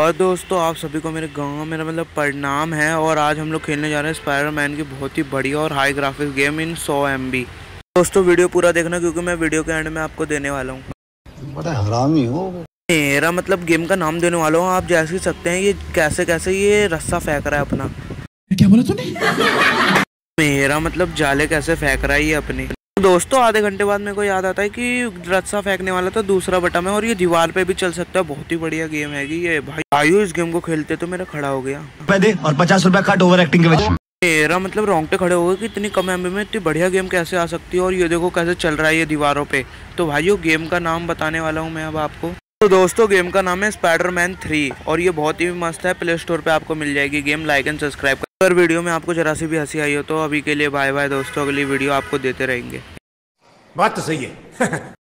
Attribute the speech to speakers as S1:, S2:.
S1: और दोस्तों आप सभी को मेरे गांव मेरा मतलब प्रणाम है। और आज हम लोग खेलने जा रहे हैं स्पाइडरमैन की बहुत ही बढ़िया और high graphics game in 100 MB। दोस्तों वीडियो पूरा देखना क्योंकि मैं वीडियो के एंड में आपको देने वाला हूँ।
S2: बड़ा हरामी हो।
S1: मेरा मतलब गेम का नाम देने वाला हूँ। आप जैसे ही सकते हैं ये कैसे कैसे ये रस्सा फेंक रहा है अपना।
S3: क्या बोला तूने?
S1: मेरा मतलब जाले कैसे फेंक रहा है ये अपनी। दोस्तों आधे घंटे बाद मेरे को याद आता है कि रस्सा फेंकने वाला था दूसरा बटन है और ये दीवार पे भी चल सकता है। बहुत ही बढ़िया गेम है ये भाई। आयु इस गेम को खेलते तो मेरा खड़ा हो गया
S2: दे और 50 रुपया कट ओवर एक्टिंग के वजह।
S1: मेरा मतलब रोंगटे खड़े हो गए कि इतनी कम एमबी में इतनी बढ़िया गेम कैसे आ सकती है। और ये देखो कैसे चल रहा है ये दीवारों पे। तो भाइयों गेम का नाम बताने वाला हूँ मैं अब आपको। तो दोस्तों गेम का नाम है स्पाइडरमैन 3 और ये बहुत ही मस्त है। प्ले स्टोर पे आपको मिल जाएगी गेम। लाइक एंड सब्सक्राइब कर। अगर वीडियो में आपको जरा सी भी हंसी आई हो तो अभी के लिए बाय बाय दोस्तों। अगली वीडियो आपको देते रहेंगे।
S3: बात तो सही है।